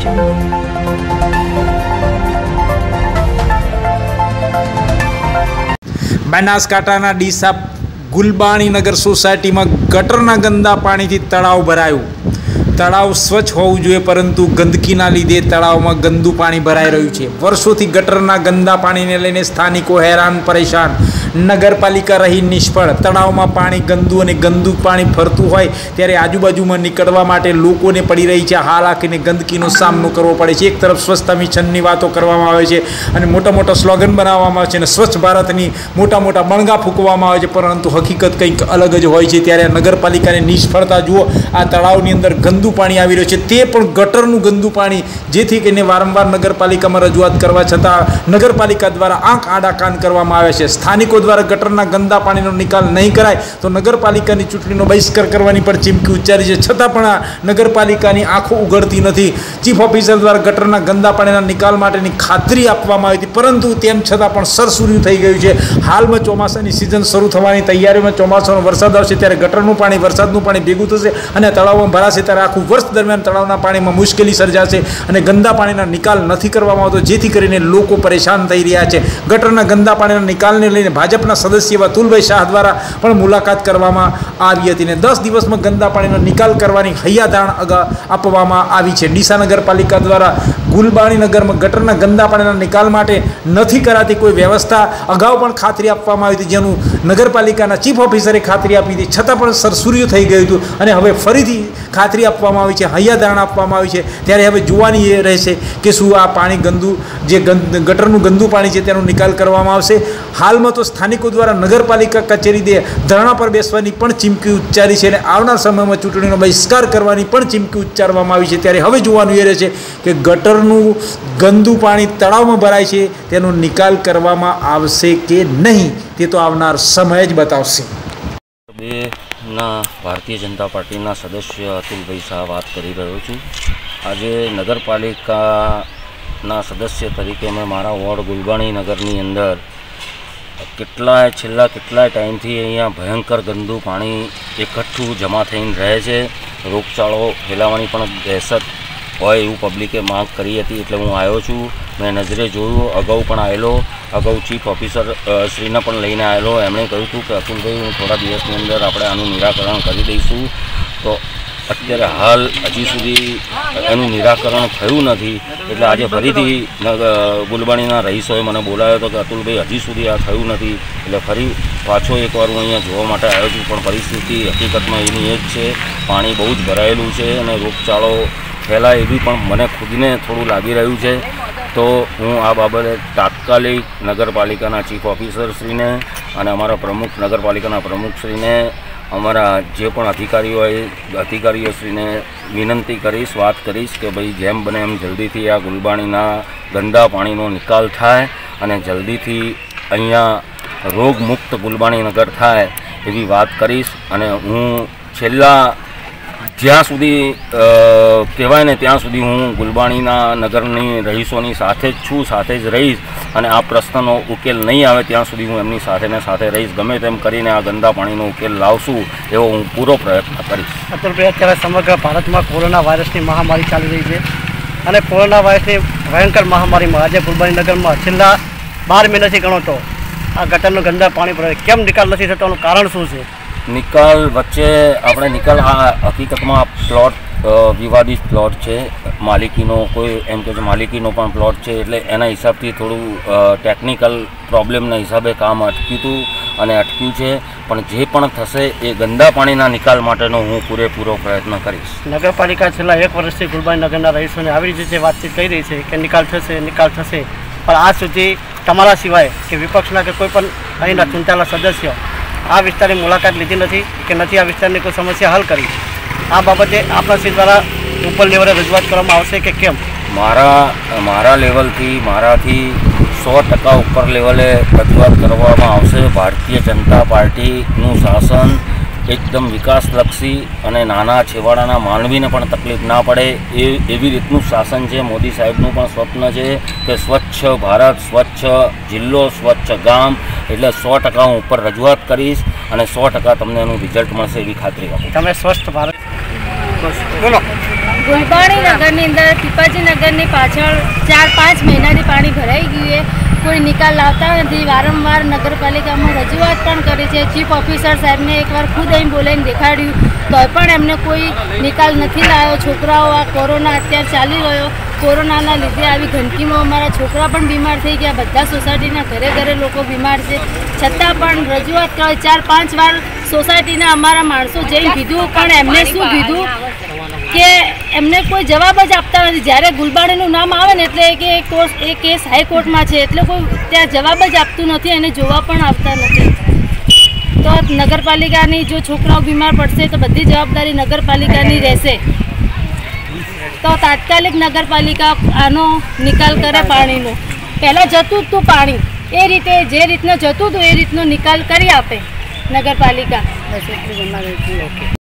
બનાસકાંઠાના ડીસા ગુલબાણીનગર સોસાયટીમાં ગટરના ગંદા પાણીથી તળાવ ભરાયું। તળાવ સ્વચ્છ હોવું જોઈએ, પરંતુ ગંદકીના લીધે તળાવમાં ગંદુ પાણી ભરાઈ રહ્યું છે। વર્ષોથી ગટરના ગંદા પાણીને લઈને સ્થાનિકો હેરાન પરેશાન। નગરપાલિકા રહી નિષ્ફળ। તળાવમાં પાણી ગંદુ અને ગંદુ પાણી ફરતું હોય ત્યારે આજુબાજુમાં નીકળવા માટે લોકોને પડી રહી છે હાલાકીને ગંદકીનો સામનો કરવો પડે છે। એક તરફ સ્વચ્છતા મિશનની વાતો કરવામાં આવે છે અને મોટા મોટા સ્લોગન બનાવવામાં આવે છે અને સ્વચ્છ ભારતની મોટા મોટા બણગા ફૂંકવામાં આવે છે, પરંતુ હકીકત કંઈક અલગ જ હોય છે। ત્યારે નગરપાલિકાની નિષ્ફળતા જુઓ। આ તળાવની અંદર ગંદુ પાણી આવી રહ્યું છે, તે પણ ગટરનું ગંદુ પાણી, જેથી કરીને વારંવાર નગરપાલિકામાં રજૂઆત કરવા છતાં નગરપાલિકા દ્વારા આંખ આડા કાન કરવામાં આવે છે। સ્થાનિકો દ્વારા ગટરના ગંદા પાણીનો નિકાલ નહીં કરાય તો નગરપાલિકાની ચૂંટણીનો બહિષ્કાર કરવાની પણ ચીમકી ઉચ્ચારી છે, છતાં પણ આ નગરપાલિકાની આંખો ઉઘડતી નથી। ચીફ ઓફિસર દ્વારા ગટરના ગંદા પાણીના નિકાલ માટેની ખાતરી આપવામાં આવી હતી, પરંતુ તેમ છતાં પણ સરસુર્યું થઈ ગયું છે। હાલમાં ચોમાસાની સિઝન શરૂ થવાની તૈયારીમાં ચોમાસાનો વરસાદ આવશે ત્યારે ગટરનું પાણી વરસાદનું પાણી ભેગું થશે અને તળાવમાં ભરાશે, ત્યારે આખું વર્ષ દરમિયાન તળાવના પાણીમાં મુશ્કેલી સર્જાશે અને ગંદા પાણીના નિકાલ નથી કરવામાં આવતો, જેથી કરીને લોકો પરેશાન થઈ રહ્યા છે। ગટરના ગંદા પાણીના નિકાલને લઈને ભાજપના સદસ્ય એવા અતુલભાઈ શાહ દ્વારા પણ મુલાકાત કરવામાં આવી હતી અને 10 દિવસમાં ગંદા પાણીનો નિકાલ કરવાની હૈયાધારણા આપવામાં આવી છે। ડીસા નગરપાલિકા દ્વારા ગુલબાણીનગરમાં ગટરના ગંદા પાણીના નિકાલ માટે નથી કરાતી કોઈ વ્યવસ્થા અગાઉ પણ ખાતરી આપવામાં આવી હતી, જેનું નગરપાલિકાના ચીફ ઓફિસરે ખાતરી આપી હતી, છતાં પણ સરસુર્યું થઈ ગયું હતું અને હવે ફરીથી ખાતરી આપવામાં આવી છે, હૈયાધારણા આપવામાં આવી છે। ત્યારે હવે જોવાની એ રહેશે કે શું આ પાણી ગંદુ, જે ગટરનું ગંદુ પાણી છે તેનો નિકાલ કરવામાં આવશે। હાલમાં તો સ્થાનિકો દ્વારા નગરપાલિકા કચેરી દે ધરણા પર બેસવાની પણ ચીમકી ઉચ્ચારી છે અને આવનાર સમયમાં ચૂંટણીનો બહિષ્કાર કરવાની પણ ચીમકી ઉચ્ચારવામાં આવી છે। ત્યારે હવે જોવાનું એ રહેશે કે ગટરનું ગંદુ પાણી તળાવમાં ભરાય છે તેનો નિકાલ કરવામાં આવશે કે નહીં, તે તો આવનાર સમય જ બતાવશે। ભારતીય જનતા પાર્ટીના સદસ્ય અતુલભાઈ શાહ વાત કરી રહ્યો છું। આજે નગરપાલિકાના સદસ્ય તરીકે મેં મારા વોર્ડ ગુલબાણીનગરની અંદર છેલ્લા કેટલાય ટાઈમથી અહીંયા ભયંકર ગંદુ પાણી એકઠું જમા થઈને રહે છે। રોગચાળો ફેલાવાની પણ દહેશત હોય એવું પબ્લિકે માંગ કરી હતી, એટલે હું આવ્યો છું। મેં નજરે જોયું, અગાઉ પણ આવેલો, અગાઉ ચીફ ઓફિસર શ્રીને પણ લઈને આવેલો। એમણે કહ્યું હતું કે અતુલભાઈ હું થોડા દિવસની અંદર આપણે આનું નિરાકરણ કરી દઈશું, તો અત્યારે હાલ હજી સુધી એનું નિરાકરણ થયું નથી। એટલે આજે ફરીથી ગુલબાણીના રહીશોએ મને બોલાવ્યો હતો કે અતુલભાઈ હજી સુધી આ થયું નથી, એટલે ફરી પાછો એકવાર હું અહીંયા જોવા માટે આવ્યો છું। પણ પરિસ્થિતિ હકીકતમાં એની એ જ છે, પાણી બહુ જ ભરાયેલું છે અને રોગચાળો ફેલાય એવી પણ મને ખુદને થોડું લાગી રહ્યું છે। તો હું આ બાબતે તાત્કાલિક નગરપાલિકાના ચીફ ઓફિસરશ્રીને અને અમારા નગરપાલિકાના પ્રમુખશ્રીને, અમારા જે પણ અધિકારીઓશ્રીને વિનંતી કરીશ, વાત કરીશ કે ભાઈ જેમ બને એમ જલ્દીથી આ ગુલબાણીના ગંદા પાણીનો નિકાલ થાય અને જલ્દીથી અહીંયા રોગમુક્ત ગુલબાણીનગર થાય એવી વાત કરીશ। અને હું છેલ્લા જ્યાં સુધી કહેવાય ને ત્યાં સુધી હું ગુલબાણીના નગરની રહીશોની સાથે જ છું, સાથે જ રહીશ અને આ પ્રશ્નનો ઉકેલ નહીં આવે ત્યાં સુધી હું એમની સાથે રહીશ। ગમે તેમ કરીને આ ગંદા પાણીનો ઉકેલ લાવશું એવો હું પૂરો પ્રયત્ન કરીશ। અતુલભાઈ, અત્યારે સમગ્ર ભારતમાં કોરોના વાયરસની મહામારી ચાલી રહી છે અને કોરોના વાયરસની ભયંકર મહામારીમાં આજે ગુલબાણીનગરમાં છેલ્લા 12 મહિનાથી ગણો તો આ ગટરનું ગંદા પાણી ભરાય, કેમ નિકાલ નથી થતો, એનું કારણ શું છે? નિકાલ વચ્ચે આપણે આ હકીકતમાં પ્લોટ વિવાદિત પ્લોટ છે, માલિકીનો કોઈ એમ કે માલિકીનો પણ પ્લોટ છે, એટલે એના હિસાબથી થોડું ટેકનિકલ પ્રોબ્લેમના હિસાબે કામ અટક્યું છે। પણ જે પણ થશે એ ગંદા પાણીના નિકાલ માટેનો હું પૂરેપૂરો પ્રયત્ન કરીશ। નગરપાલિકા છેલ્લા 1 વર્ષથી ગુલબાણીનગરના રહીશોને આવી રીતે વાતચીત કરી રહી છે કે નિકાલ થશે, પણ આજ સુધી તમારા સિવાય કે વિપક્ષના કે કોઈ પણ અહીંના ચૂંટાયેલા સદસ્ય આ વિસ્તારની મુલાકાત લીધી નથી કે નથી આ વિસ્તારની કોઈ સમસ્યા હલ કરી। આ બાબતે આપણા શ્રી દ્વારા ઉપર લેવલે રજૂઆત કરવામાં આવશે કે કેમ? મારા લેવલથી મારાથી 100% ઉપર લેવલે રજૂઆત કરવામાં આવશે। ભારતીય જનતા પાર્ટીનું શાસન એકદમ વિકાસલક્ષી અને નાના છેવાડાના માનવીને પણ તકલીફ ના પડે એવી રીતનું શાસન છે। મોદી સાહેબનું પણ સ્વપ્ન છે કે સ્વચ્છ ભારત, સ્વચ્છ જિલ્લો, સ્વચ્છ ગામ, એટલે 100% હું ઉપર રજૂઆત કરીશ અને 100% તમને એનું રિઝલ્ટ મળશે એવી ખાતરી આપું। તમે સ્વચ્છ ભારત બોલો। ગુલબાણી નગરની અંદર પીપાજી નગરની પાછળ 4-5 મહિનાથી પાણી ભરાઈ ગયું છે. કોઈ નિકાલ લાવતા નથી. વારંવાર નગરપાલિકામાં રજૂઆત પણ કરી છે. ચીફ ઓફિસર સાહેબને એકવાર ખુદ અહીં બોલાવીને દેખાડ્યું તોય પણ એમને કોઈ નિકાલ નથી લાવ્યો. છોકરાઓ આ કોરોના અત્યારે ચાલી રહ્યો, કોરોનાના લીધે આવી ગંદકીમાં અમારા છોકરા પણ બીમાર થઈ ગયા. બધા સોસાયટીના ઘરે ઘરે લોકો બીમાર છે. છતાં પણ રજૂઆત કરે 4-5 વાર સોસાયટીના અમારા માણસો જઈને કીધું, પણ એમને શું કીધું કે એમને કોઈ જવાબ જ આપતા નથી. જ્યારે ગુલબાણીનું નામ આવે ને એટલે કે એ કેસ હાઈકોર્ટમાં છે એટલે કોઈ ત્યાં જવાબ જ આપતું નથી અને જોવા પણ આવતા નથી. તો નગરપાલિકાની જો છોકરાઓ બીમાર પડશે તો બધી જવાબદારી નગરપાલિકાની રહેશે. તો તાત્કાલિક નગરપાલિકા આનો નિકાલ કરે પાણીનો. પહેલાં જતું જ હતું પાણી, એ રીતે જે રીતનું જતું હતું એ રીતનો નિકાલ કરી આપે નગરપાલિકા.